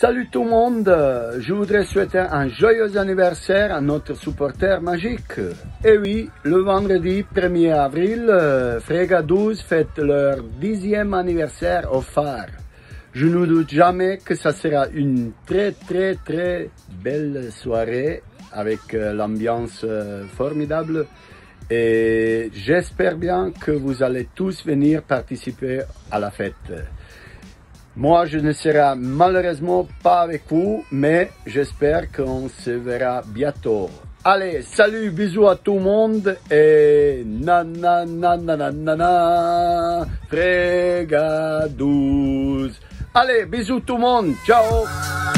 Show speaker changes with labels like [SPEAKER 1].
[SPEAKER 1] Salut tout le monde, je voudrais souhaiter un joyeux anniversaire à notre supporter magique. Et oui, le vendredi 1er avril, Frega 12 fête leur 10e anniversaire au phare. Je ne doute jamais que ça sera une très belle soirée avec l'ambiance formidable. Et j'espère bien que vous allez tous venir participer à la fête. Moi, je ne serai malheureusement pas avec vous, mais j'espère qu'on se verra bientôt. Allez, salut, bisous à tout le monde et na Frega 12. Allez, bisous tout le monde, ciao.